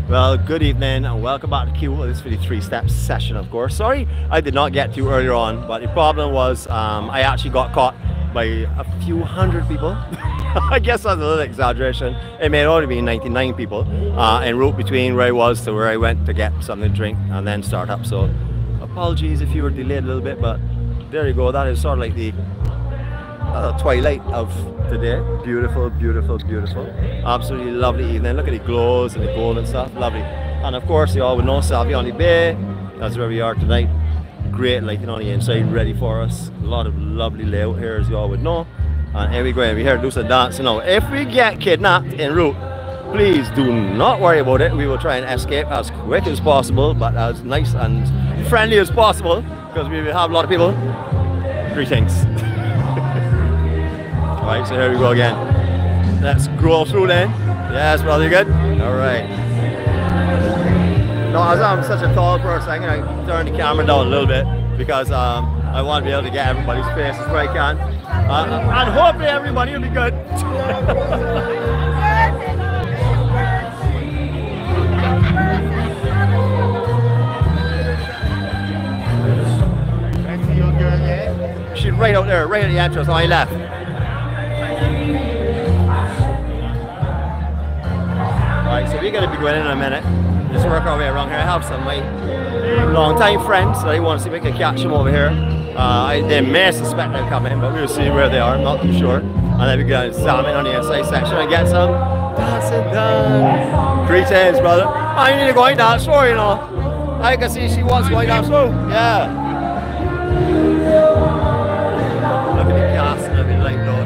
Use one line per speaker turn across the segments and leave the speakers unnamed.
Well, good evening and welcome back to Q. This is for the 3-step session, of course. Sorry I did not get to you earlier on, but the problem was I actually got caught by a few hundred people. I guess that's a little exaggeration. It may only be 99 people en route between where I was to where I went to get something to drink and then start up. So apologies if you were delayed a little bit, but there you go. That is sort of like the twilight of today. Beautiful, beautiful, beautiful. Absolutely lovely evening. Look at the glows and the gold and stuff. Lovely. And of course, you all would know 𝗟𝗲𝗍 on the bay. That's where we are tonight. Great lighting on the inside, ready for us. A lot of lovely layout here, as you all would know. And here we go. We're here to do some dancing now. If we get kidnapped en route, please do not worry about it. We will try and escape as quick as possible, but as nice and friendly as possible, because we will have a lot of people. Greetings. Alright, so here we go again. Let's scroll through then. Yes, brother, you good? Alright. No, as I'm such a tall person, I'm going to turn the camera down a little bit because I want to be able to get everybody's faces where I can. And hopefully everybody will be good. She's right out there, right at the entrance on my left. Alright, so we're going to be going in a minute. Just work our way around here. I have some of my long-time friends that I want to see if I can catch them over here. They may suspect they're coming, but we'll see where they are. I'm not too sure. And then we're going to examine on the inside section and get some dancing done. Greetings, brother. I need to go in that slow, you know. I can see she wants to go in that slow. Yeah. Look at the gas and the light though.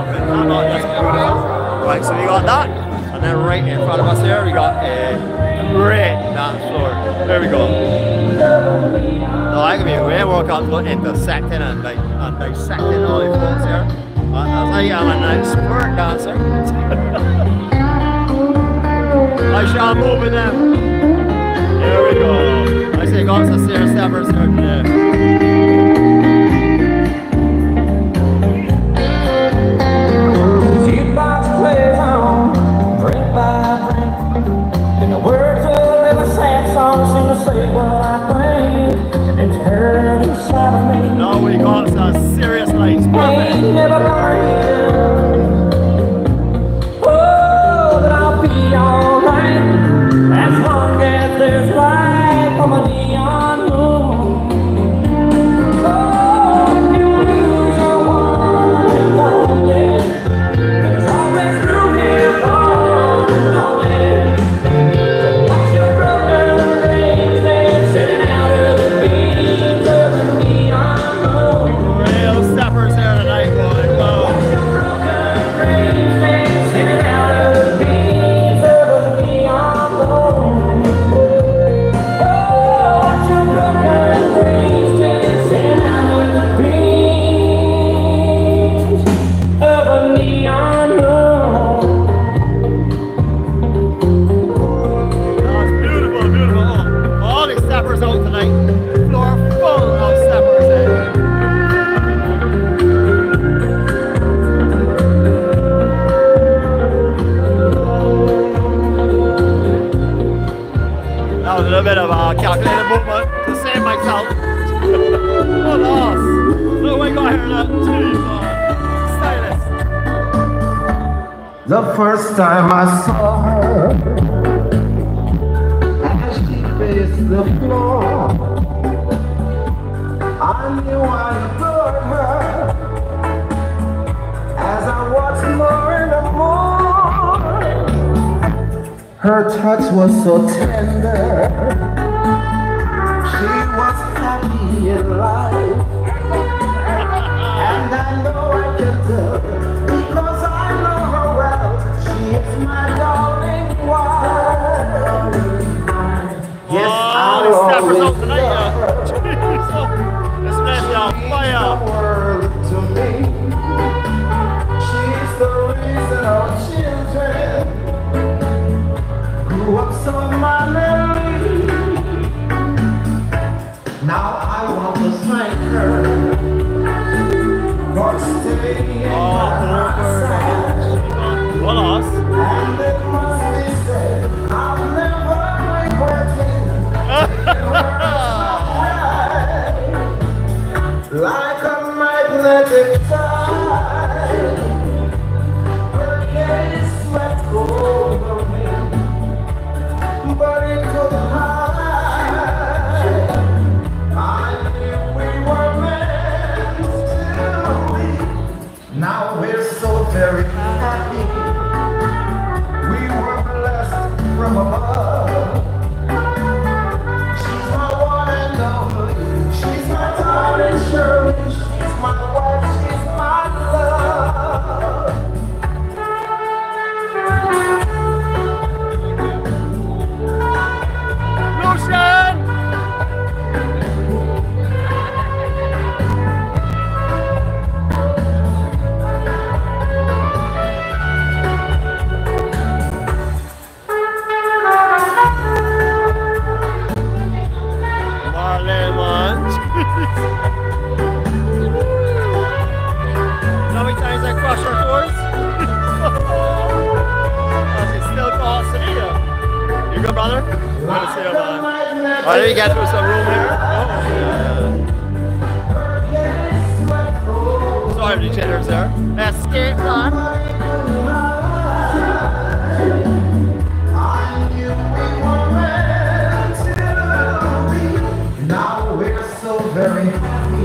Right, so we got that. And then right in front of us here, we got a great dance floor. There we go. No, I can be way more comfortable intersecting and dissecting all these folks here. As I am a nice sport dancer. I shall move with them. There we go. I say got some serious steppers here today. Now we got some serious lights. Perfect.
Oh, but I'll be alright as long as there's light from a neon moon. Oh, you lose your one and only. There's always room here for lonely. Watch your brother lazy sitting out of the beams of the neon moon.
Real steppers here tonight, boy. Wow.
Watch your brother lazy sitting out of the beams of the neon moon. Oh, watch your brother lazy sitting out of the beams of a neon moon.
That's beautiful, beautiful. Oh, all these steppers out tonight. Floor full of steppers in. That was a little bit of a calculated movement to save myself. Oh, lost. Look what I got here, look. Jeez, stylist.
The first time I saw her, as she faced the floor, I knew I adored her. As I watched more and more, her touch was so tender. She was happy in life, and I know I can tell because I know her well. She is my darling wife. Yes,
Oh,
I'll
these steppers out
always
tonight,
love
yeah.
her.
This place is on
The
fire.
world to me. She's the reason our children grew up some of my memories. Now I want to thank her for staying by my side.
Well, us.
And it must be said, I'll never sick time. Her days swept over me, but it couldn't hide. I knew we were meant to be. Now we're so very happy. We were blessed from above. She's my one and only. She's my darling Shirley. She's my wife. She's my love.
Lucian! How many times I crush our doors? She's still costing it. You good, brother? Good to see you, man. Oh, did you get through some room here? Oh, sorry for the jitters there. Escape plan.
Now we're so very happy.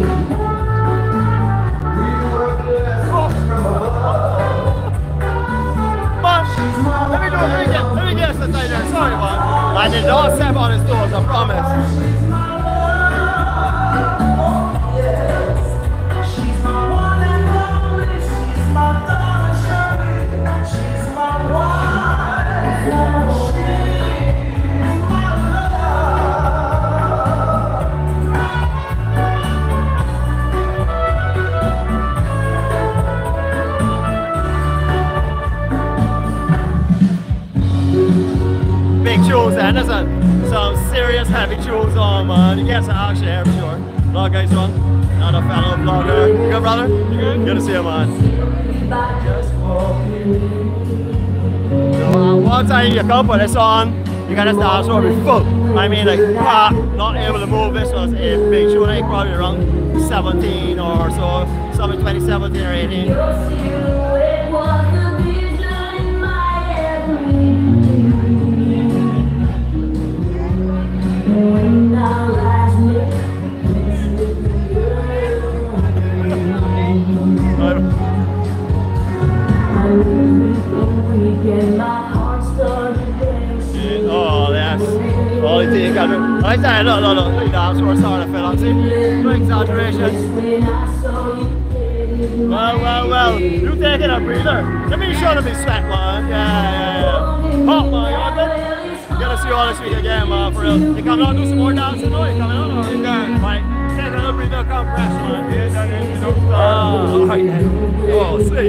We were blessed from above.
But let me guess the thing there. Sorry, man. I did not step on his toes, I promise.
She's my one and only. She's my darling Shirley. She's my wife. She's my
Big tunes, Anderson. Some serious heavy tunes on, man. You get some action here for sure. Vlog guys, one. Another fellow vlogger. You good, brother? You good? Good to see you, man. So, one time you come put this on, you got this dance floor be full. I mean, like, not able to move. This was a big tune, like probably around 17 or so, something 2017 or 18. Oh, that's all you think I do. Like that, look, that's where I started to fill on. See? No exaggeration. Well, you taking a breather. Let me show them his sweat, man. Yeah. Hot, man, you want that? Gonna see you all this week again, man, for real. You coming out do some more dancing? No, you coming out? Or you can? Right. Take a little breather, compress, man. Oh, alright then. Oh, see.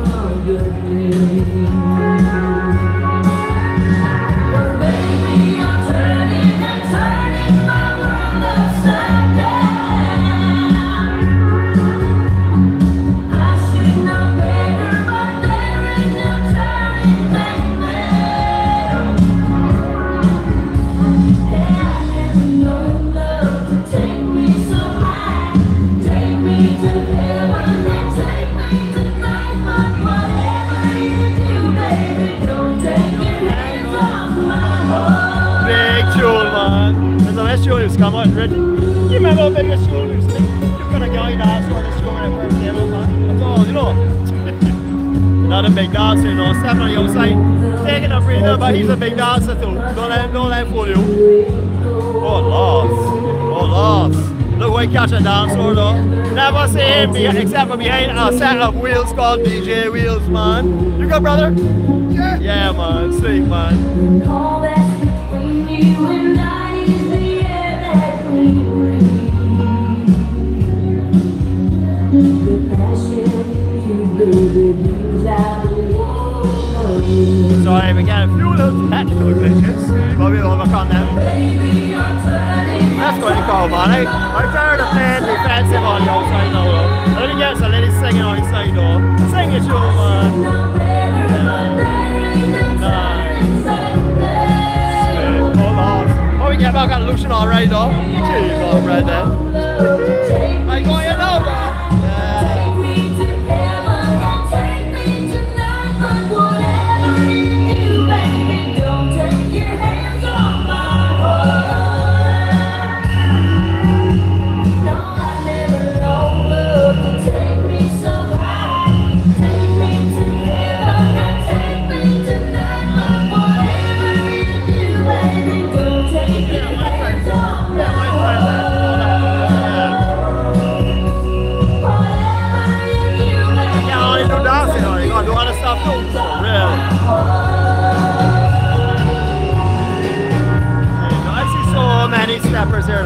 Come on, Reggie. You remember how big this show is? You're gonna go in dance for this show when I first came out, man. That's all, you know. Not a big dancer, you know. Stepping on the outside, taking a breather, but he's a big dancer too. Don't let him fool you. Oh, lost. Look where he catch a dancer though. Never see him except for behind a set of wheels called DJ Wheels, man. You good, brother? Yeah. Yeah, man. Sweet, man.
All that's between you and I is the air that we breathe. The passion you baby brings out the water.
Sorry, we got a few little technical glitches, but we'll overcome them. That's what you call, man. I'm tired of playing defensive on the outside now, though. Let me get some ladies singing on the inside, though. Sing it, show, man. Oh, we get back at Lucian alright though. Jeez, all right then. I got you now, bro. Yeah.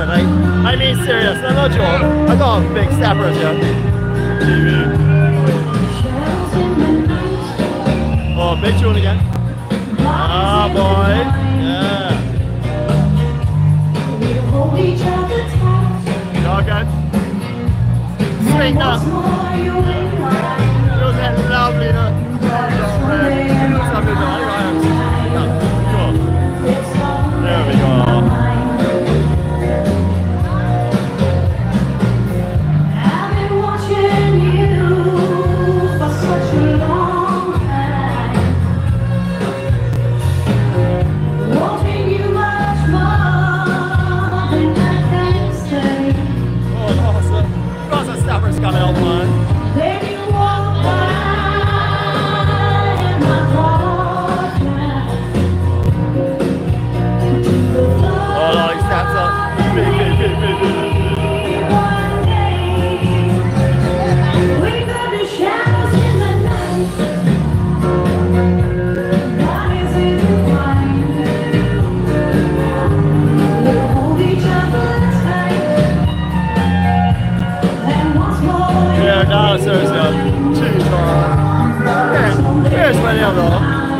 it. I mean serious, I'm not joking. I got big steppers here. Oh, big tune again. Ah, boy. Yeah. All good. Swing now. Look at that lovely. Cool. There we go. Coming out one. Oh, no, he steps up. Dancers, here's my name though.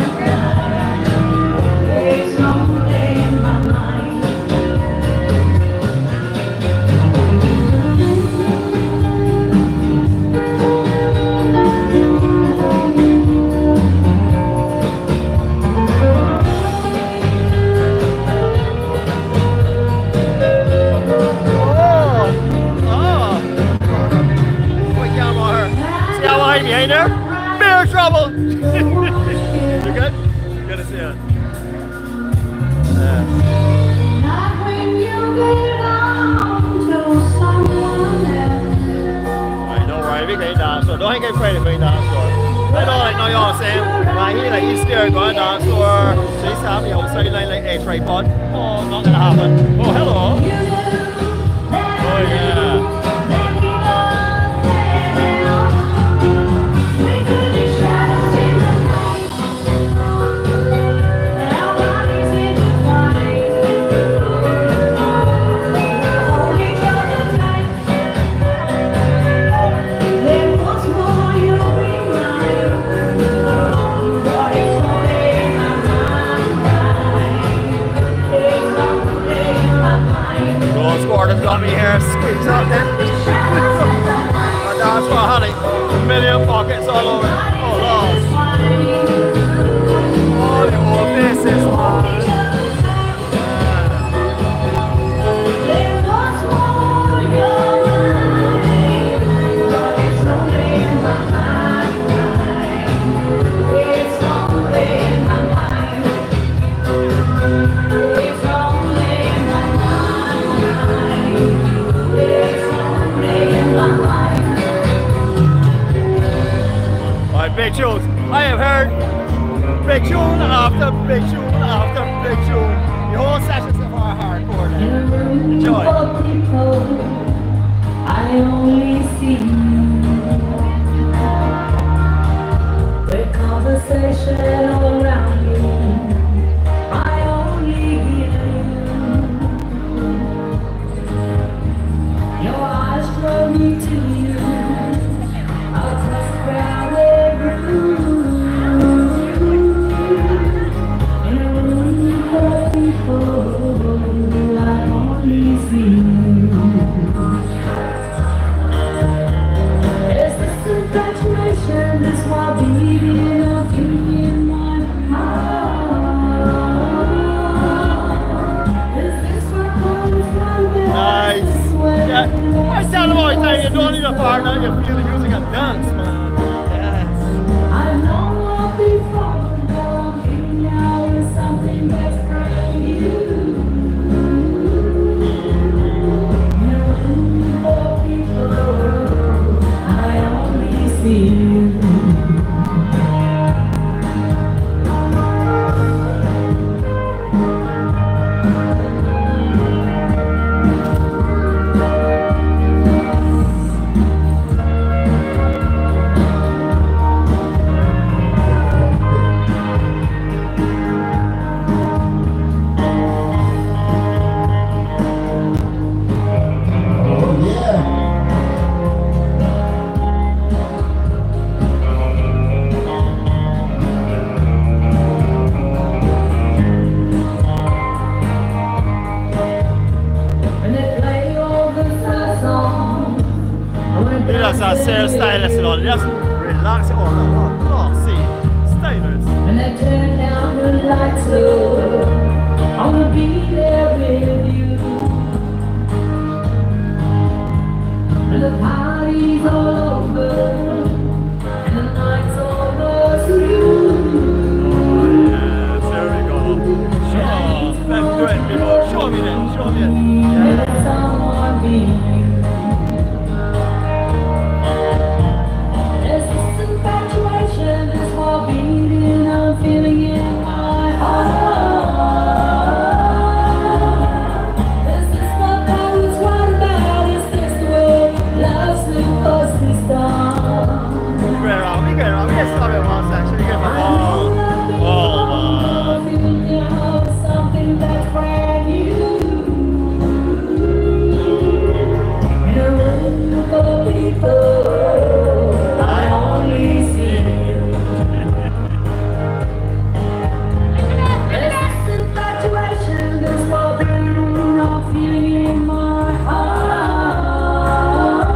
Behind there? Bear trouble! You good? Good to see you. Alright, don't worry, we can dance, so don't get afraid if we dance floor. I know, like, now you're saying, like, he's scared going dance floor, so he's happy outside line like a tripod. Oh, not gonna happen. Oh, hello. Oh, yeah. Got me here, squeeze out there. And that's what, honey. A million pockets all over. Oh, Lord. Oh, the old faces, man. Big tunes. I have heard big tune after big tune after big tune. The whole session's so far hardcore now. Enjoy.
I only see the conversation all around you. I only hear you. Your eyes draw me to you. I'll touch the ground.
You don't need a partner, you feel the music and dance, man. Yes.
I know I'll be falling down in now with something that's brand new. For people, I only see you.
a serious stylist and all. Just relax it all. Oh, see, stylers.
And I turn down the lights low. I wanna be there with you. And the party's all over, and the night's almost through.
Oh yes, there we go. Sure, let's do it, people. Show me that, show me it.
Let someone be you. There's this infatuation, this heart beating, I'm feeling in my heart. Is this what I was right about? Is this the way love's supposed to start?
We get around. We get started one section. We get from all
Feeling now something that's brand new. In a room full of people, I only see you. There's this infatuation, this wild dream I'm feeling in my heart.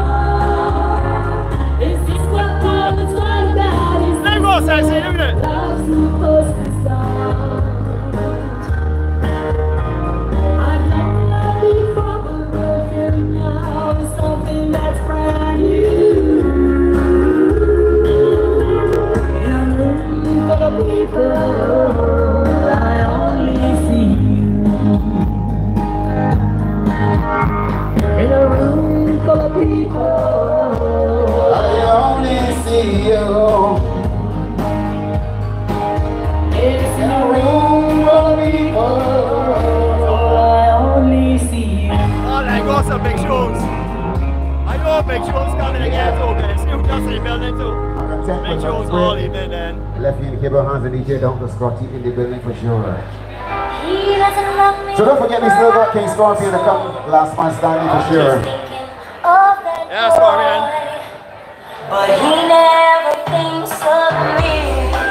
Is this what love is all about? Is
There you go, Sexy. Look at it.
love's supposed to start? I know I'll be from the feeling now is something that's brand new. In a room full of people, I only see you. In a room full of people,
I only see you.
it's in a room full of people, I only see you.
Oh, there goes some big shows. I know big shows coming again too, guys. You just in the building too. Big shows all evening then.
Left hand cable hands and DJ down to Scotty in the building for sure.
He doesn't love me.
So don't forget we still got King Scorpion to come last man standing for sure.
Yeah, Scorpion.
But he never thinks of me.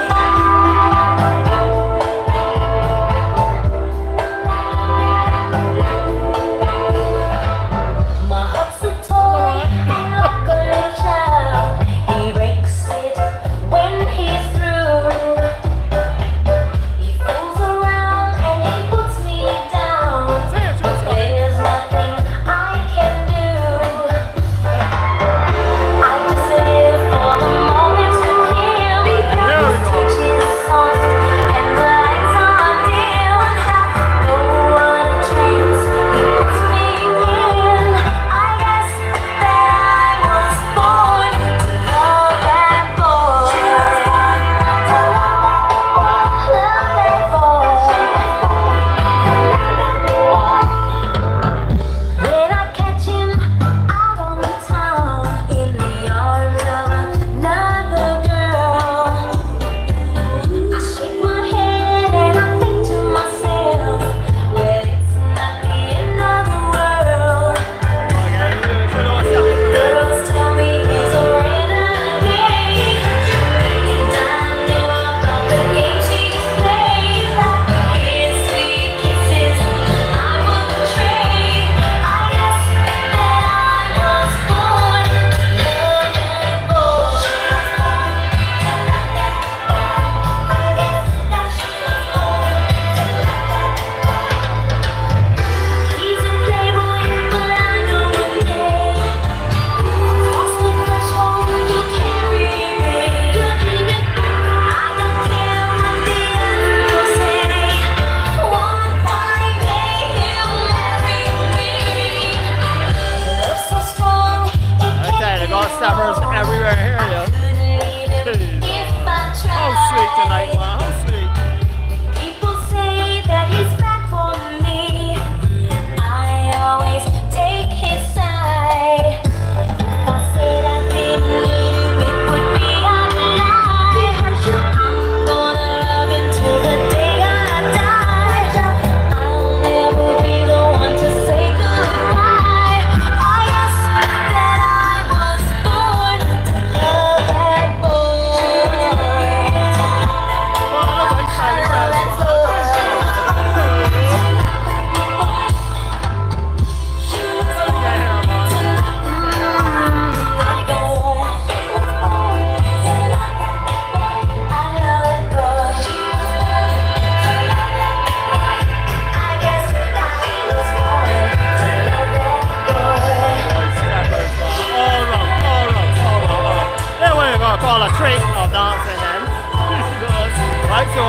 My heart's a toy, like a little child. He breaks it when he's through. He fools around and he puts me down. There's nothing I can do. I just live for the moments with him.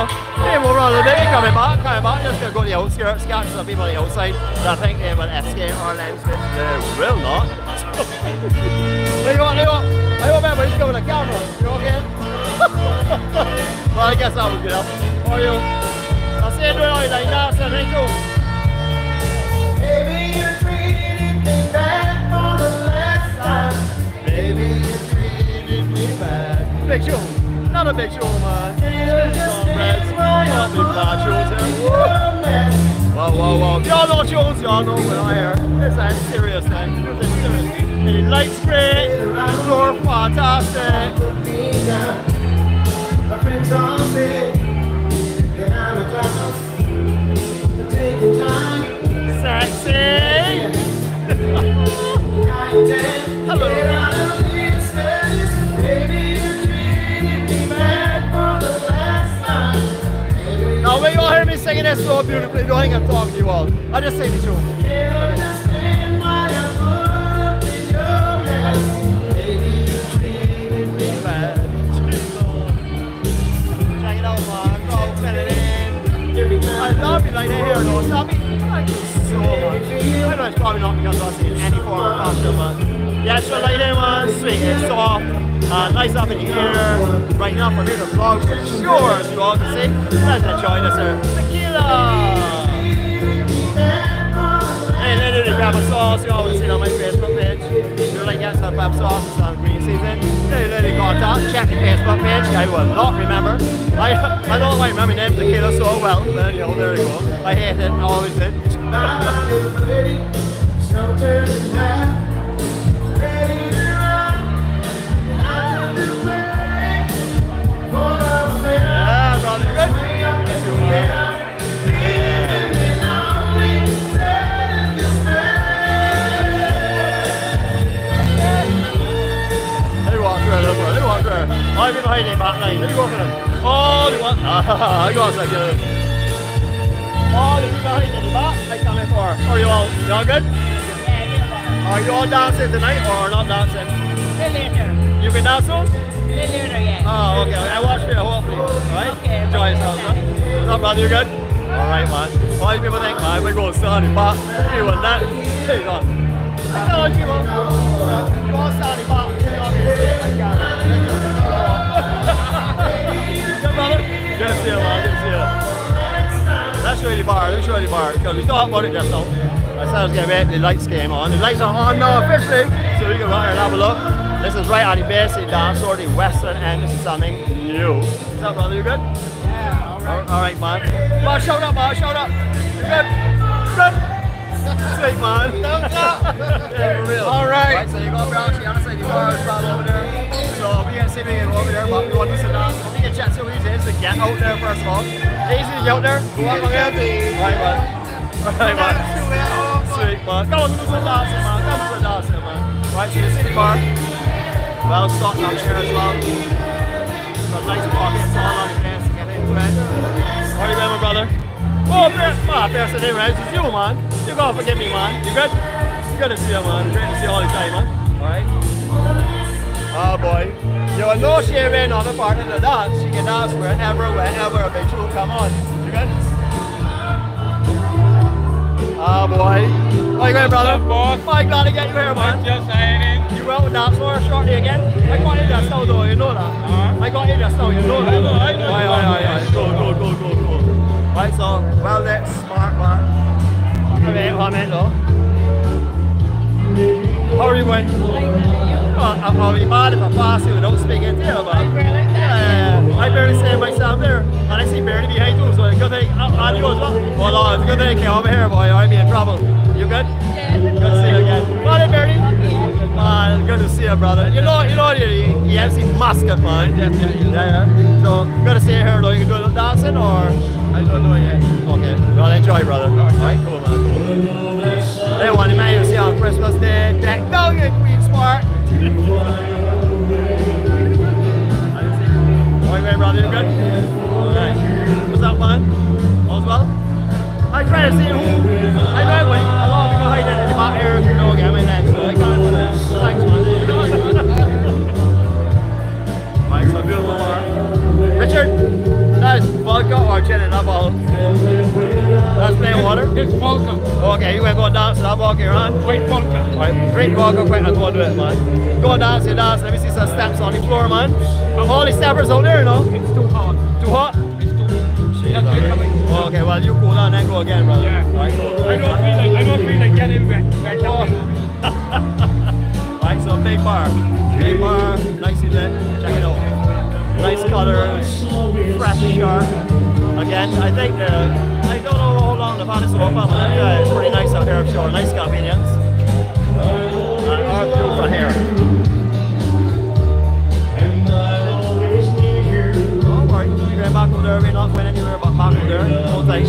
Hey, we'll run a little bit. Coming back. Just going to go to the outskirts, catch some people on the outside that I think they will escape our lens. They will not. There you go. I hope everybody's going to the camera. You okay? Well, I guess that was good enough. How are you? I'll see you doing all like that. So thank you.
Baby, you treated me bad for the last time. Baby, you treated me bad.
Big show. Not a big show, man. Whoa. Y'all know shows, y'all know what I hear. It's a serious thing. It's serious. The lights great, the floor fantastic.
My friends all say that I'm a class. Take your time.
Sexy. Hello. Now when you all hear me singing this so beautifully, don't think I'm talking to you all. I just sing the tune. Check it out, man. Go fill it in. I love you like they hear though. Stop me. Thank you so much. I know it's probably not because I've seen any form of fashion, but yeah, so like there, man. Sweet, it's soft. Nice up in the air. Right now for me the vlog for sure, as you all can see. Let's enjoy this here. Tequila! Hey, literally grab a sauce. You always see it on my Facebook page. If you like get some pep sauce, it's on green season. Literally contact, check the Facebook page. I will not remember. I don't like remember names tequila so well, but you know, there you go. I hate it, I always did. Yeah, brother, good. They walk through. I've been hiding back line. Let me go for them. Oh, they want. I got a second. Oh, the people behind in the back. I come in for. Are you all good? Are you all dancing tonight or not dancing? You can dance on? Oh, okay. I watch you hopefully. Alright?
Okay.
Enjoy yourself, man. What's up, brother? You good? Alright, man. Why do people think, man, we're going to stand in back? You want that? There you go. Hello, people. You all stand in back. Good, brother? Good to see you, man. Good to see you. Let's show you the bar. Because we still have money just now. I said I was going to make the lights came on. The lights are on now officially, so we can go out and have a look. This is right on the basic dance floor, the western end. This is something new. What's up, brother? You good? Yeah, alright, man. Come on, shout up, man. Shout up. You good? Good? Sweet, man. Yeah, for real. Alright, so you go around to the other side of the bar, spot over there. So we can see me over there, but we want to sit down. We can chat to who it is to get out there first of all. Easy to get out there. Go up again. Alright, man. Alright, man. Sweet, man. Come on, do some dancing, man. Come on, dancing, man. Right, so you see the bar. Well stocked up here as well. Some nice pockets all on the place to get into it. How are you doing, my brother? Oh, first of the day, right? It's you, man. You gotta forgive me, man. You good? Good to see you, man. Great to see you all the time, man. Alright? Oh, boy. You will know she ain't on the part of the dance. She can dance wherever a big show come on. You good? Oh, boy. How you going, brother?
Boss.
Oh, I'm glad to get you here, man.
Just saying.
You will with dance floor shortly again? I got in just now though, you know that? I got in just now, you know that? I know. Aye. Go. Right, so, well lit, smart man. How are you going? I'll be mad if I pass you without speaking to you, man. Yeah, I barely say myself there. And I see barely behind you, so it's a good thing. And you as well. Well, no, it's a good thing I came over here, boy. I'd be in trouble. You good?
Yeah.
Good to see you again. Morning, Barry. Man, good to see you, brother. You know the EMC mascot, man. Yeah. So, good to see you here, though. You can do a little dancing, or? I don't know yet. Okay. Well, enjoy, brother. Alright, cool, man. They want to make you see on Christmas Day. Deck down your Queen Smart. Alright, brother, you good? Alright. What's up, man? All's well? I try to see who. I know like a lot of people hide in the back here, you know, get my neck, so I can't do that. Thanks, man. Right, so beautiful bar. Richard, that is fun. vodka or gin and alcohol? That's plain water?
It's vodka.
Okay, you want to go dance to that vodka, right?
Wait, vodka.
Alright, drink vodka quick and go do it, man. Go and dance, you dance. Let me see some steps on the floor, man. All the steppers out there, you know?
It's too hot.
Too hot?
It's too
Shit, okay, well, you cool down and go again, brother.
Yeah.
Right,
I don't feel like getting back up.
Right, so big bar, nicely lit, check it out. Nice colors, fresh sharp. Again, I think I don't know how long they've had this open, but it's pretty nice out here, I'm sure. Nice convenience. And our view from here. Don't worry, you're going back over there, we're not going anywhere but back over there. Hold tight.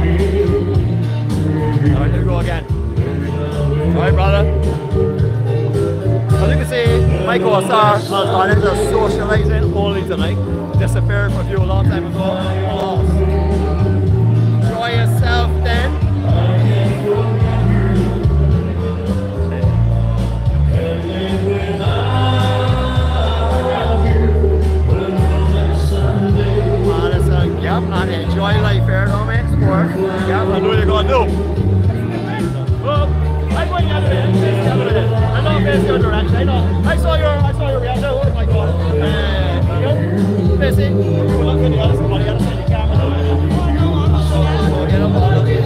Alright, here we go again. Alright, brother. As you can see, 𝗁𝗂𝗍𝗧 has into socializing only tonight. Disappeared from you a long time ago. Lost. Enjoy yourself then. 𝗯𝗏𝗃 and enjoy life here, don't make sport. Yeah, I know what you're going to do. Well, I'm going the other way. I'm not facing your direction. I know. I saw your reaction. Oh my god. Busy. You were looking at the other side of the camera. Get up on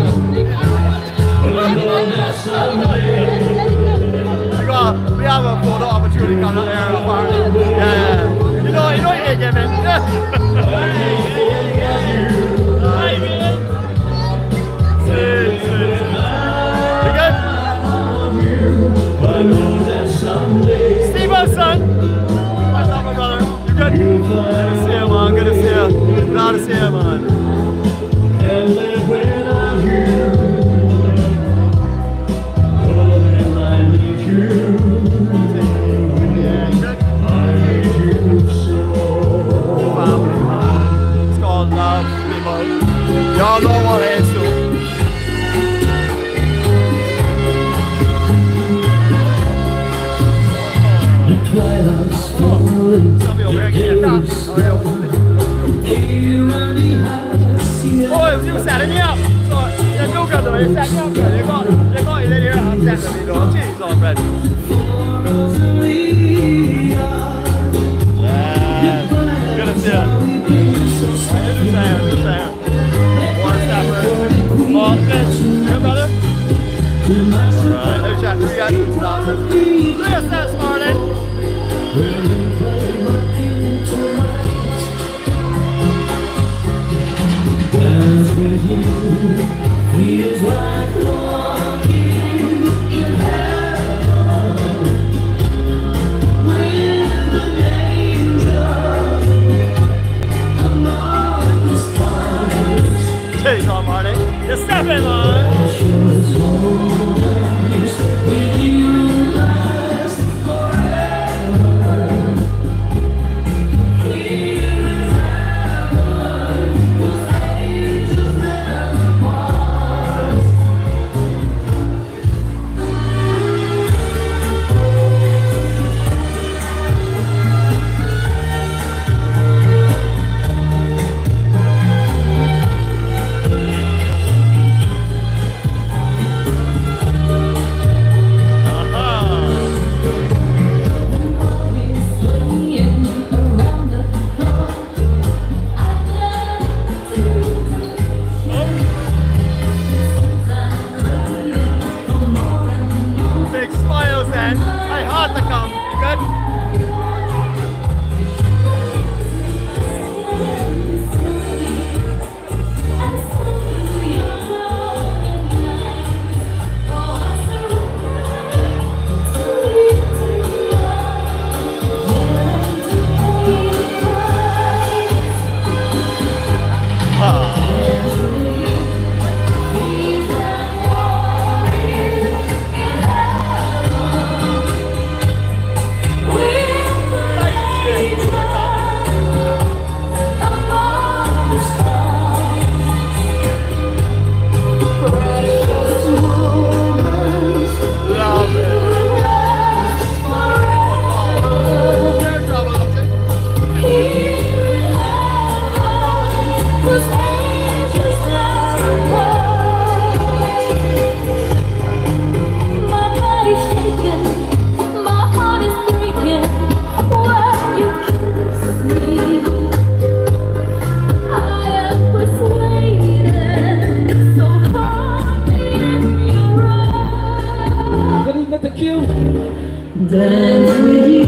the we have a photo opportunity coming up here apparently. Yeah. You know you get given. You good? Steve-O, son! What's up, my brother? You good? Good to see you, man. Good to see you. Glad to see you, man. Yeah, you good? Family, man. It's called love, people. Y'all know what it is, too. Somebody over here, get your top. Oh, it was you setting me up. So, you're too good to me. Set me up, man. You got it in here. I'm setting me, though. Jeez, old friend. Yeah. Good to see you. Just saying. One stepper. Oh, bitch. Good, brother? Alright, no chat. We got 3 steps, Martin. Jeez, on Marty. You're stepping on.
with the Q. Dance with you.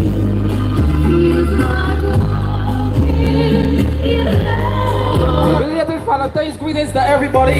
Related Valentine's greetings to everybody.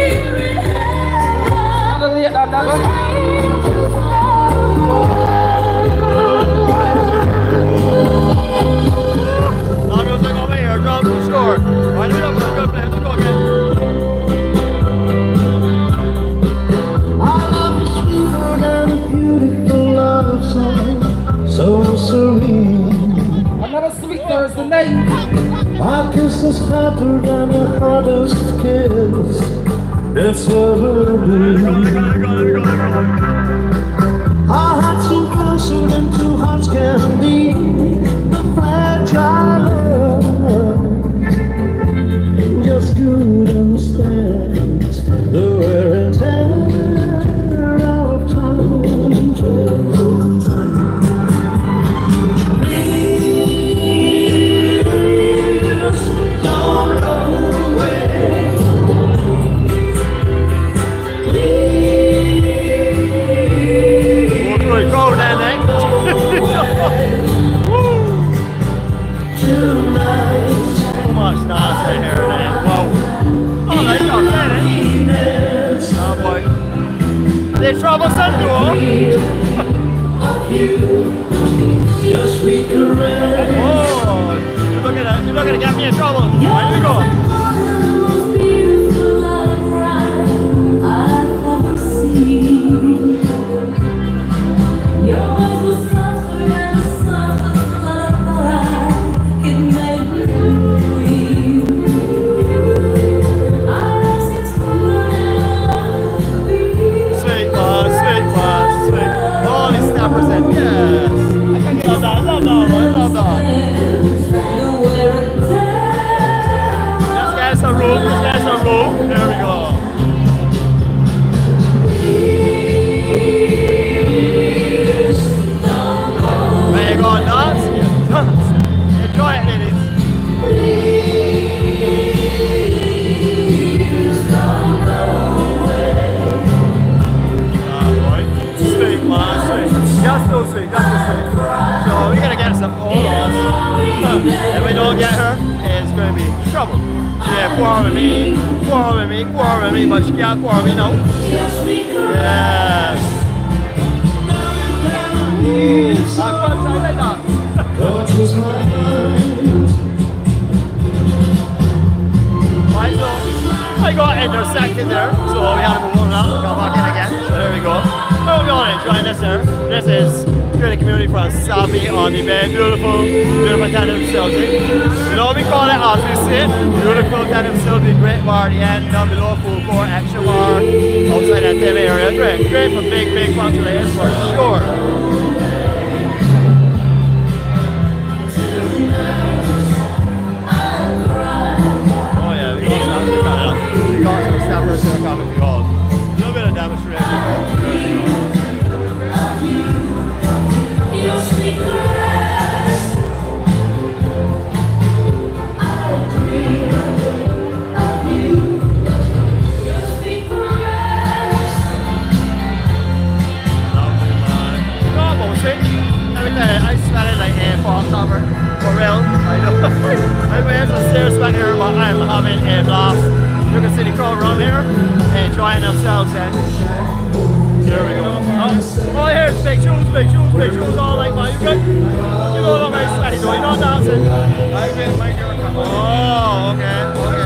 So serene.
Another sweet Thursday night.
My kiss is hotter than the hottest kiss that's ever been. Our hearts so closer than two hearts can be. The fragile love just good understands the wear and tear of time.
Troublesome duo.
Your sweet caress.
Oh, you're looking to get me in trouble. Where you go?
Beautiful love ride I've ever seen. Your eyes were softer than the softest lullaby. It made me weep. Our eyes get sweeter than
Sweet boss, sweet boss, sweet. All these snappers and yes. Love that, love that, love that. Let's get some room, let's get some room. There we go. There you go, dance. Dance. Enjoy it, ladies. Sweet, man, sweet. Just so sweet, just so sweet. So we're gonna get some old ones. If we don't get her, it's gonna be trouble. Yeah, quarrel with me, quarrel with me, quarrel with me, but she can't quarrel with me now. Yes. I got intersected there, so we had to move on now, come back in again. So there we go. Hope you all enjoying this there. This is QinTheCommunity from 𝗳𝗍𝗶𝗶𝗲. Beautiful, beautiful tandem facility. You know we call it as we say, beautiful tandem facility, great bar at the end, down below, full core, extra bar, outside that table area. Great, great for big, big populations for sure. Oh yeah, we got some steppers in the common field. A little bit of demonstration.
Your sweet caress. I dream of you. Your sweet caress.
Lovely man. Come on, sweet. Every time I smell it like a fall summer. For real. I know. I went to stairs back here, but I'm having a blast. You can see the crowd around here enjoying themselves. And there we go. Oh, here's big shoes, big shoes, big shoes. All like, man, you good? You know what I'm saying? You're not dancing. Oh, okay.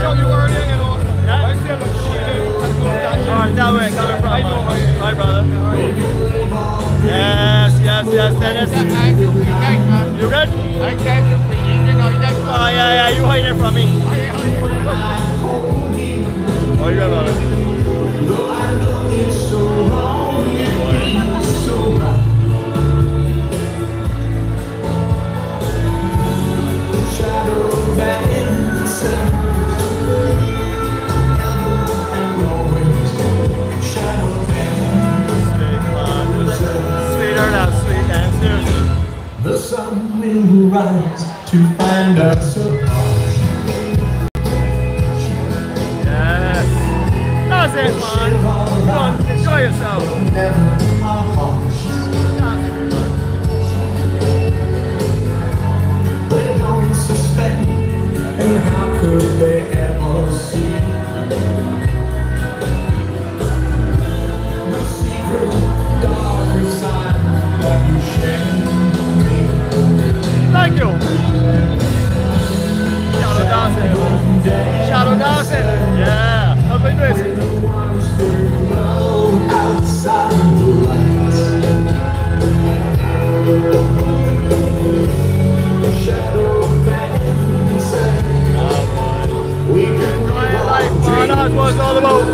Alright, that way, coming from. Hi, brother. Yes, yes, yes, Dennis. You good? Oh, yeah, you hiding from me. Oh, you good, brother? Sweeter now, sweet and seriously.
The sun will rise to find us apart.
Yes. That's it, man. Come on, enjoy yourself.
Never our hearts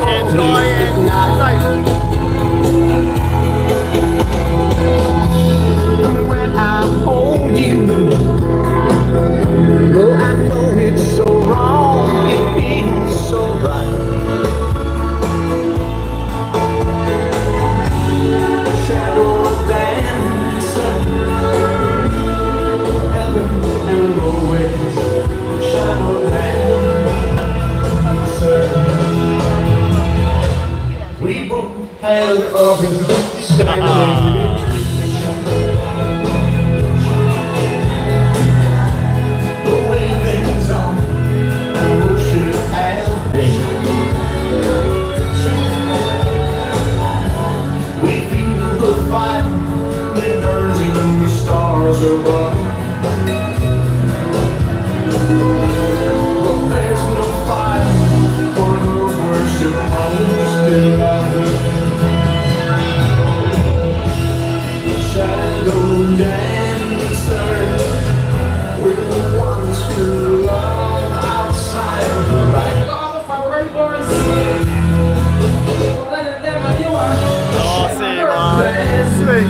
enjoying life.
When I hold you, oh, I know it's so wrong, it feels so right. Shadow dancer, heaven and always. Shadow dancer, we both had a standing. Stars above. But there's no fire for those worship still out there. Shadow dancers, we're the ones who love outside of the light.
Oh, see, man.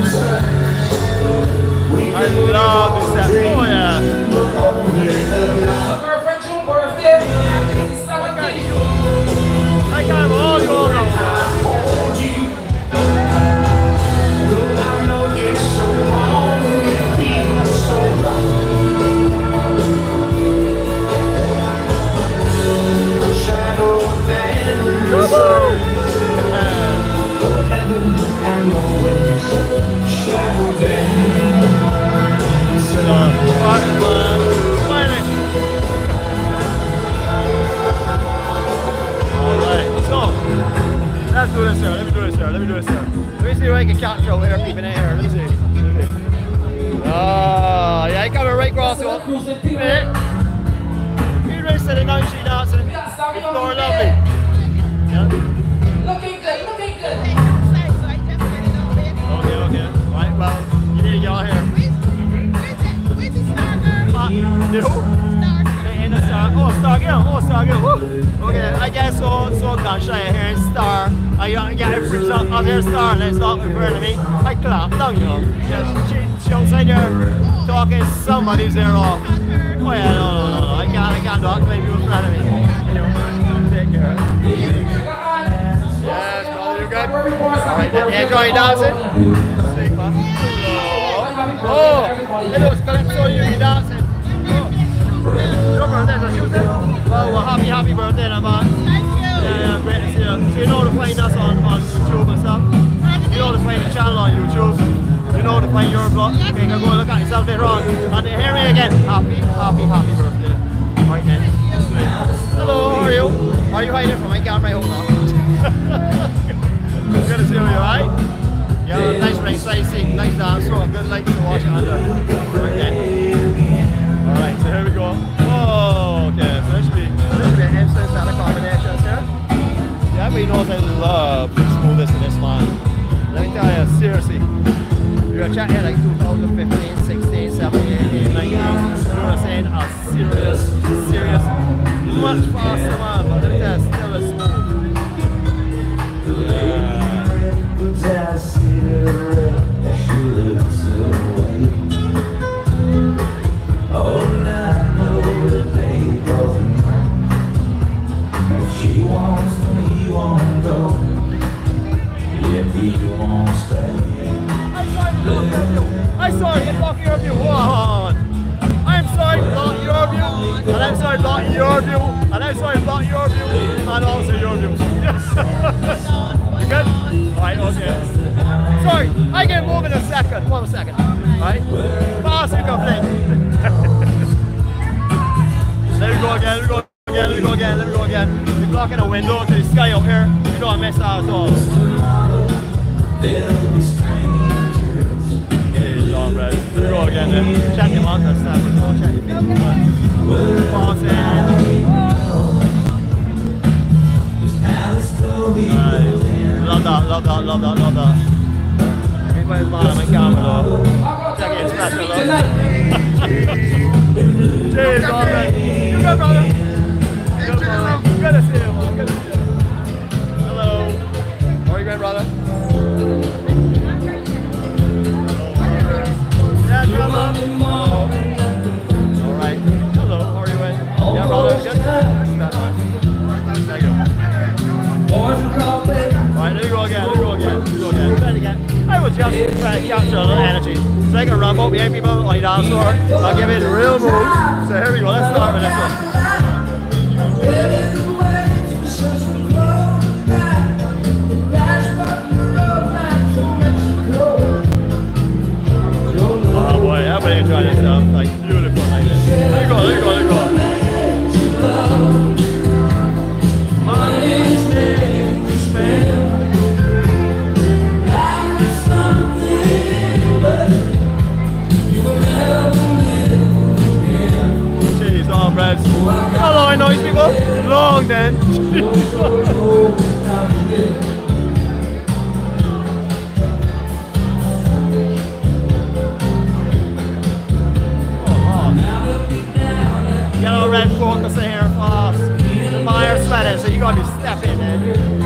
I love this step. Oh, yeah. I got all your Let's do this here. Let me do this here. Let me do this here. Let me see if I can capture over here, keeping it here. Let me see. Yeah, I come right across it. Be ready to the night sheet dancing. It's more lovely. Yeah.
Looking good, looking good.
Okay. Right, well, you need to get on here.
Where's the star girl?
The who? Star girl. Oh, star girl. Woo. Okay, I guess so gunshot here in star. I get a freak out of their star and it's not referring to me. I clap down, you know. She outside there talking to somebody who's there off. Oh yeah, no. I can't talk to people in front of me. Anyway, take care. Yes, brother, you're good. Alright, then enjoy dancing. Oh, it was Calypso, you dancing. Your birthday, so Tuesday? Well, happy birthday, man.
Thank you.
Yeah, great to see you. So you know to find us on YouTube and stuff? You know to find the channel on YouTube? You know to find your vlog? Okay, you can go look at yourself later on. And hear me again. Happy birthday. Alright then. Hello, how are you? Are you hiding from my camera? I hope not. Good to see you, alright? Yeah, nice race, nice seat, nice dance, so good light to watch it under. Right then. Alright, so here we go. Oh, okay, so this should be enhancements and accommodations here. Yeah, everybody knows I love the smoothness in this man. Let me tell you, seriously. You're chatting here like 2015, 16, 17, 18, 19. You know what I'm saying? A serious, much faster man, but let me tell you, still as smooth.
She wants to, he won't go. If he won't stay.
I'm sorry to block your view. I'm sorry to block your view. And I'm sorry to block your view. And I'm sorry to block your view. And also your view. You good? Alright, okay. Sorry, I can move in a second. 1 second. Alright? Fast you can play. Let me go again. You're blocking a window to the sky up here. You don't mess that at all.
There'll be strangers.
Hey, John, right? Let me go again then. Check him out, that's that. Check him out. Love that. Everybody's behind my camera though. Check it, special though. Cheers, brother. You good, brother? Good to see you, man. Good to see you. again. Try it again. I was just trying to capture a little energy. So I can run out behind people like dinosaur. I'll give it a real move. So here we go. Let's start with this one. Oh boy, everybody enjoy this stuff. Like beautiful like this. There you go. Jeez, all breads. Hello, I know these people. Long then. Yellow, red, focus here fast. The fire sweating, so you gotta be stepping in.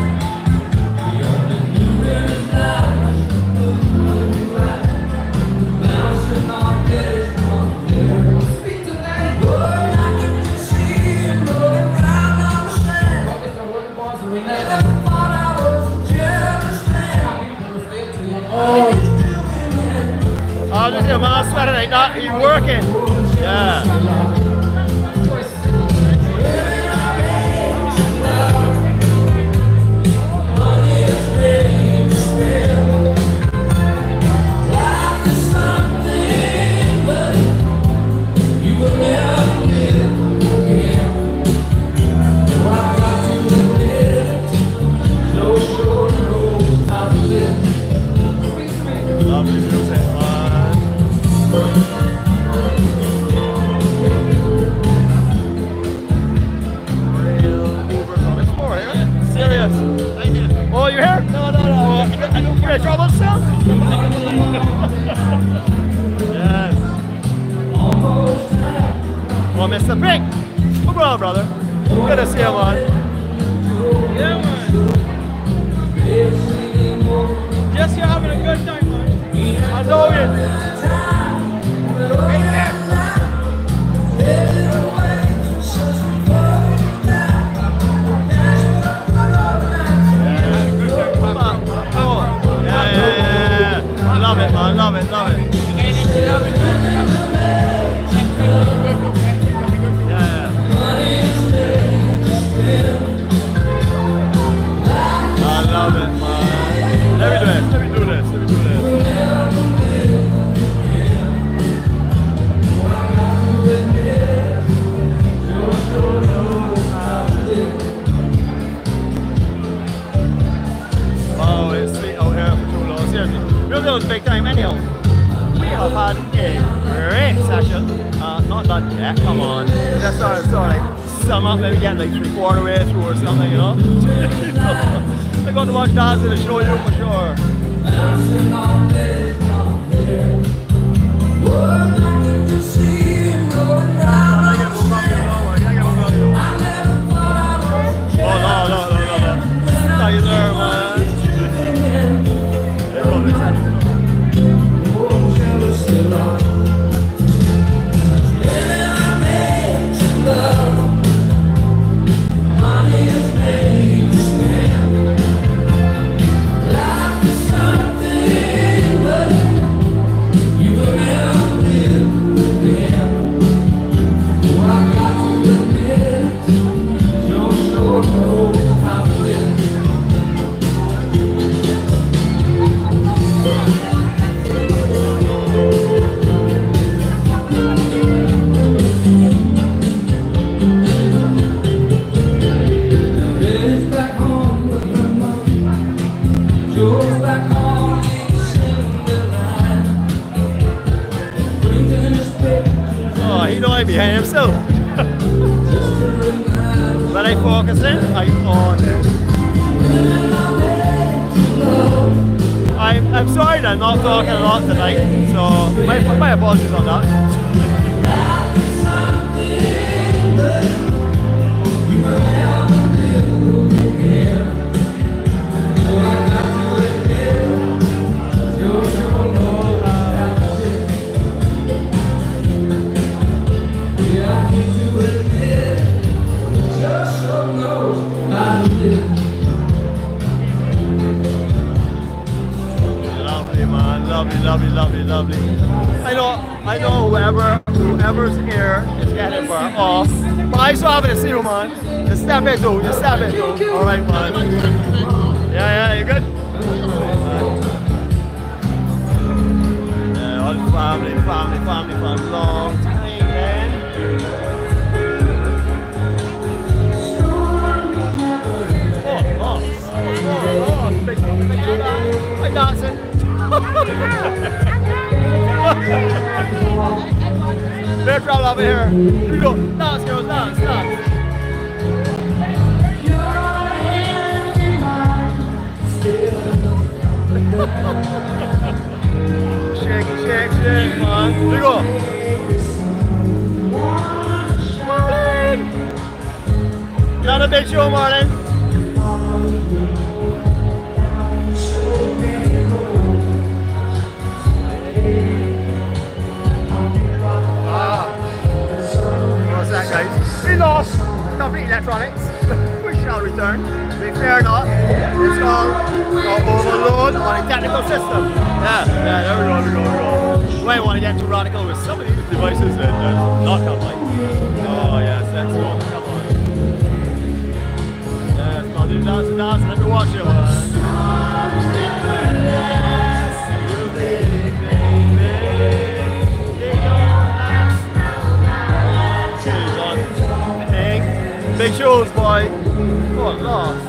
Oh, just your man sweating like that, he's working. Yeah. Oh, you're here? No. I don't care. Trouble still? Yes. Well, Mr. Big. What's going on, brother? Good to see you, man.
Yeah, man. Just you're having a good time, man.
I know it. Love it. Yeah. I love it, man. Let me do this. Oh, it's sweet out here for too long. Seriously. It was big time anyhow. We have had a great session. Not done yet, come on. Just sort of like sum up, maybe get like 3/4 way through or something, you know? I got to watch dancing to show you for sure. Oh no. How you there, man? Oh, he don't behind himself. When I focus in, I'm on it. I'm sorry that I'm not talking a lot tonight, so my apologies on that. lovely, lovely, lovely, lovely. I know whoever's here is getting burnt off. But I still have to see you, man. Just step it too, just step it too. Alright, man. Yeah, you good? Yeah, all the family, long time, man. Oh, big hi, dancing. Bear travel over here. Here we go. Dance, girls, dance. Shake, man. Here we go. Marlon! Not a big show, Marlon. What's that, guys? We lost complete electronics. We shall return. We fear not. It's called overload on a technical system. Yeah, there we go. You might want to get too radical with some of these devices that not combined. Oh yes, let's go. Come on. Yes, now do dance. Let me watch it, man. Big shows, boy. Oh, lost.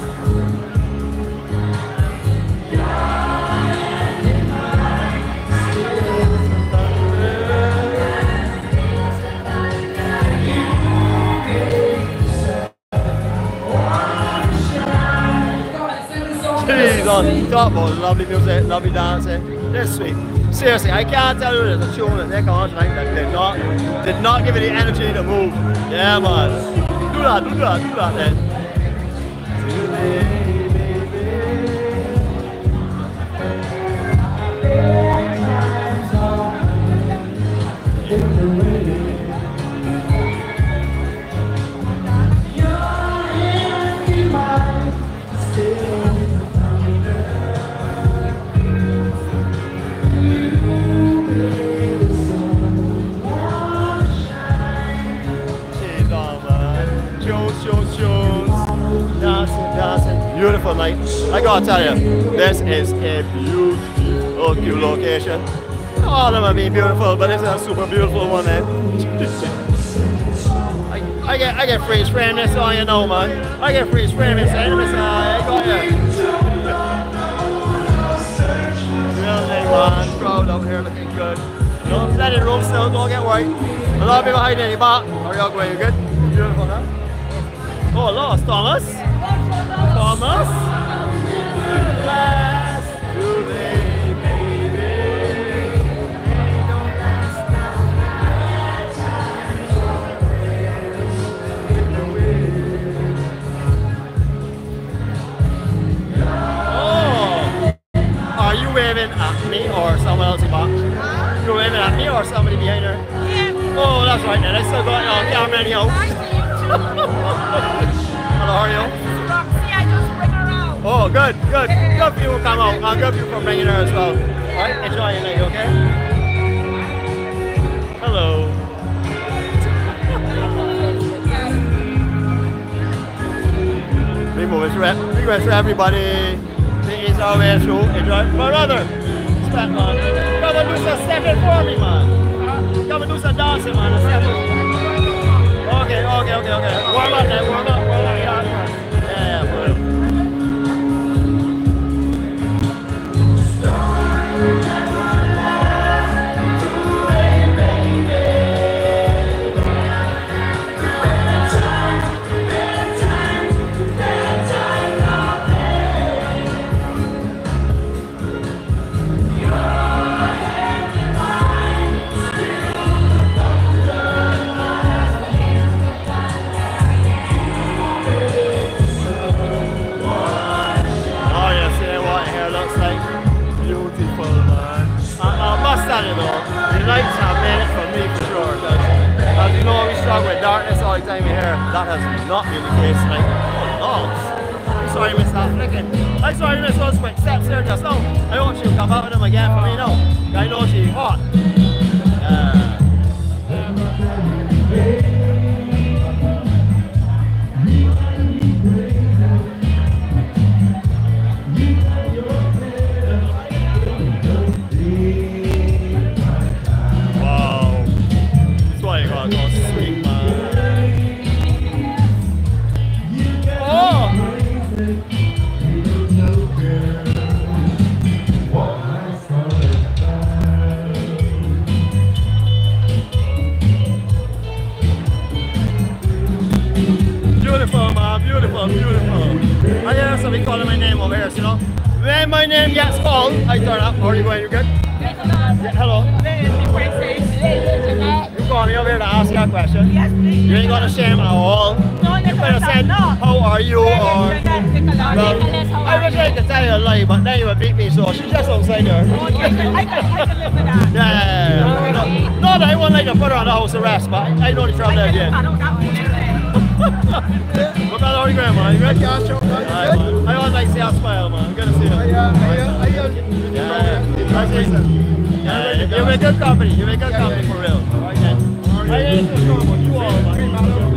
Jeez, on top of lovely music, lovely dancing. This sweet. Seriously, I can't tell you there's a tune that they come on tonight that did not give you the energy to move. Yeah, man. Do that then. Dancing, beautiful night. I gotta tell you, this is a beautiful location. All of them are being beautiful, but this is a super beautiful one, eh? I get freeze frame this on, you know, man. I get freeze frame this, I got you. Real thing, man. Crowd out here looking good. No, plenty of room still, don't get worried. A lot of people hiding in the back. Are you going? You good? Beautiful, huh? Oh, lost, Thomas. Last today, baby. Oh, are you waving at me or someone else in back? You're waving at me or somebody behind her?
Yeah.
Oh, that's right then. I still got it on camera anyhow. Hello, how are you? Oh, good. Good for you to come out. And good for you for bringing her as well. Alright, enjoy your night, okay? Hello. Big moments for everybody. It is our way through. Enjoy. My brother, step man. Come and do some stepping for me, man. Come and do some dancing, man. Okay. Warm up then, warm up. Yeah, boy. The lights have made it for me for sure, as you know we struggle with darkness all the time here. That has not been the case tonight. Oh, sorry I missed that flicking. I saw you miss those quick steps there just now. I hope she'll come out with them again for me now. I know she's hot. Wow. That's why you gotta go sweet, man. Oh! Beautiful, man, beautiful, beautiful. I hear somebody calling my name over here, so, you know. When my name gets called, I turn up. How are you going? You good? Yeah, hello. You called me over here to ask you a question?
Yes, please.
You ain't got a shame at all.
No,
You could have said, how are you? Or, well, I was trying to tell you a lie, but then you would beat me, so she's just outside there.
I can live with that.
Yeah. No, I wouldn't like to put her on the house arrest, but I know the trouble there again. What kind of are you going, man? You good? Yeah, man. I always like to see her smile, man. Good to see her. Yeah, you make good company. You make good company for real. Alright, then. I ain't so strong, but you all, man.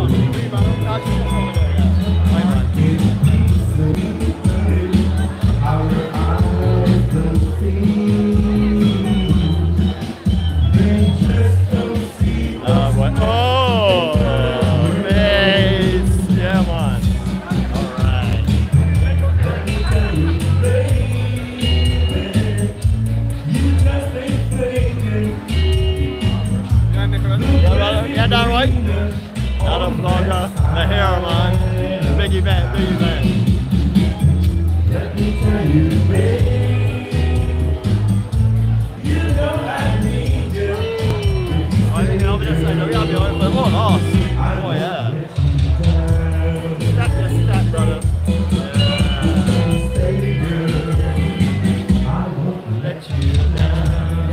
Yeah, that right? Not a vlogger, the hair, man. Big event, big event. Let me tell you, babe, you know I need you. Oh, I think I'll be just saying, we gotta be on it, but oh, lost. Oh, yeah. Step, brother. I won't let you down.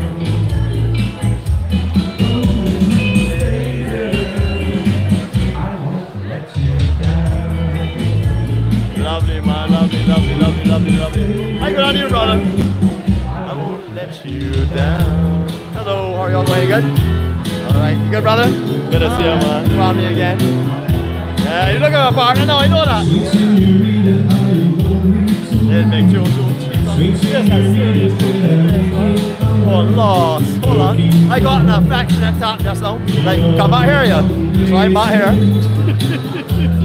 Lovely, man, lovely, lovely, lovely, lovely, lovely. How you going on here, brother? I won't let you down. Hello, how are you all going? Good? Alright, you good, brother? Good to see you, man. Found me again. Yeah, you look at my partner now, I know that. Yeah, big chill, oh, lost. Hold on. I got an affectionate tap just now. Like, come back here, you. So I'm back here.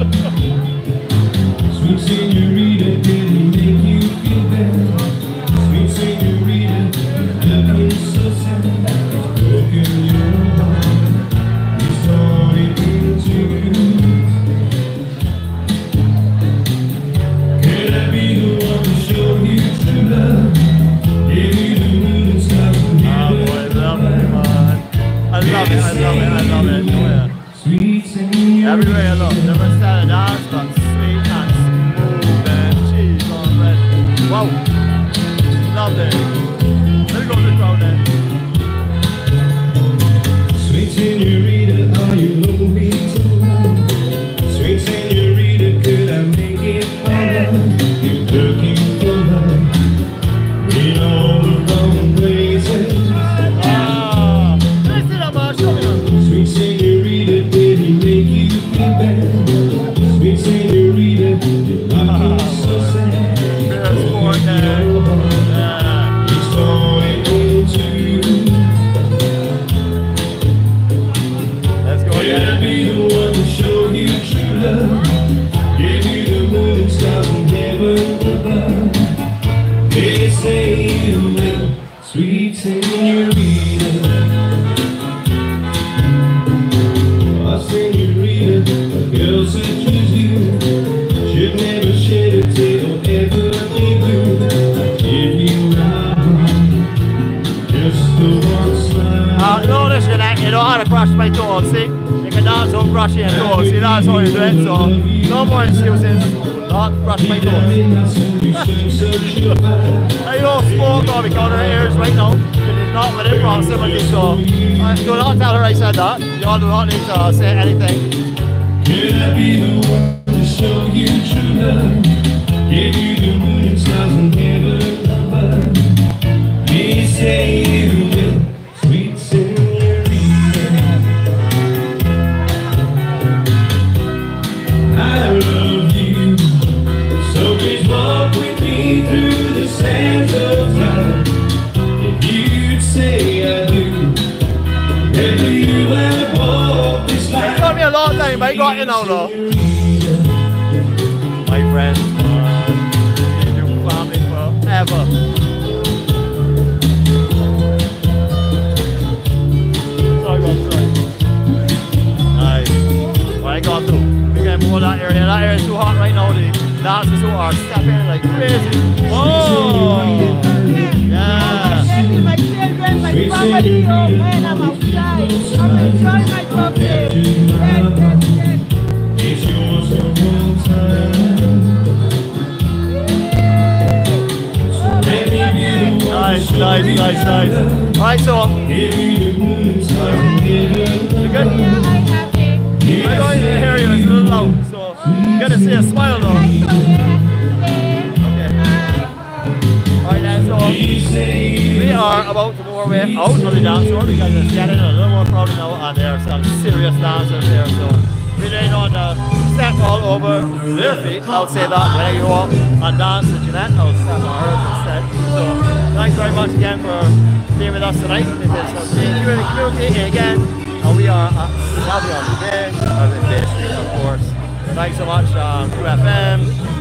Sweet señorita, did he make you feel better? Sweet señorita, looking so sad. Broken your heart, he's torn it into. Could I be the one to show you true love? Give you the moon and stars and
boy, I love it, man. I love it, I love it, I love it. Oh, yeah.
Sweet señorita.
Everywhere I look, never stand a dance, but sweet and smooth and cheese on red. Wow. Love it. Let me go to the crowd then.
Sweet señorita, are you lonely tonight? Sweet señorita, could I make it right? You're looking for love in all the wrong places.
Ah, listen up, man. Show me now.
Sweet señorita, did he make you feel bad? Sweet señorita, you're looking so sad.
Here's for
He's going into.
let's go
Could I
again.
be the one to show you true love? Give you the moon and stars and heaven above. They say you will, sweet señorita. Oh, señorita, a girl such as you should never shed a tear or ever be blue. I give you my heart, just the one smile.
No, listen, you know how to brush my toes, see? You can dance on brushing your toes, see, that's how you do it, so no more excuses, not brush my toes. I don't smoke or because her ears right now, it is not within proximity, so do not tell her I said that, you all do not need to say anything.
Could I be the one to
show you true love. Give you the moon and stars and heaven above. Please say you will, sweet señorita. I love you, so please walk with me through the sands of time. If you'd say I do, never you ever walk this
It's
line.
gonna be a long time, but I got you now though. My friends, in your family forever. Sorry, sorry. Nice. What I got through. We can move that area. That area is too hot right now. The dancers who are stepping like crazy. Oh! Yeah.
My children, my family, oh man, I'm outside. I'm enjoying my birthday. Yes.
It's yours for one time. So let me be the one
Nice,
to show
nice,
you
nice, nice. Alright, so,
Give you the moon and stars and heaven
you good?
Yeah, I have it.
I don't even hear you, it's a little loud. So, you gotta see a smile though. Okay. Alright then, so, we are about to move our way out of the dance floor because it's getting a little more crowded now and there are some serious dancers there. So, we really don't step all over their feet. I would say that when you walk and dance with Jeanette, I would step on hers instead. So, thanks very much again for being with us tonight. This is QinTheCommunity again, and we are at Savion today, Bay Street, of course. Thanks so much, QFM,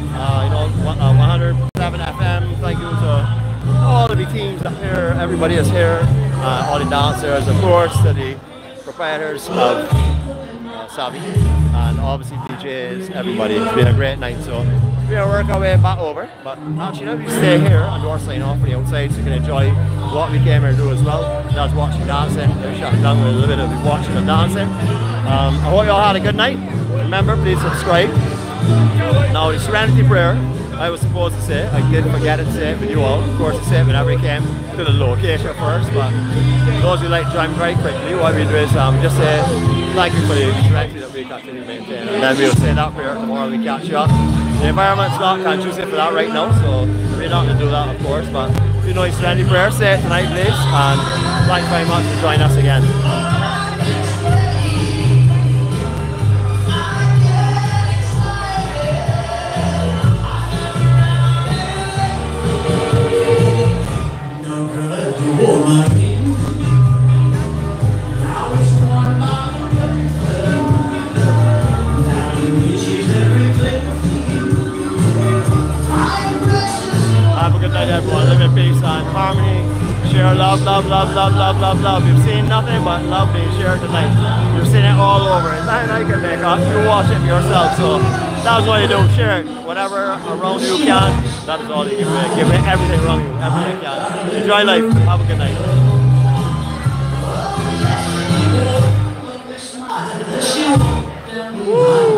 107 FM. Thank you to all of the teams up here. Everybody is here. All the dancers, of course, to the proprietors of Savi, and obviously DJs, everybody. It's been a great night, so we're going to work our way back over. But actually, now we stay here and door sign off for the outside so you can enjoy what we came here to do as well. That's watching dancing. We're shutting down with a little bit of watching and dancing. I hope you all had a good night. Remember, please subscribe. Now, the Serenity Prayer, I was supposed to say, I did forget to say it with you all. Of course, I say it whenever I came to the location first, but those who like to join very quickly, what we do is just say thank you for the serenity that we continue to maintain. And then we'll say that prayer tomorrow we catch you up. The environment's not conducive for that right now, so we're not going to do that, of course, but if you know your Serenity Prayer, say it tonight, please, and thanks very much for joining us again. Have a good night, everyone. Live in peace and harmony. Share love, love, love, love, love, love, love. You've seen nothing but love being shared tonight. You've seen it all over. It's nothing I can make up. You watch it for yourself. So that's what you do. Share it. Whatever around you can. That is all you give me. Give me everything around you. Everything you can. Enjoy life. Have a good night. Woo!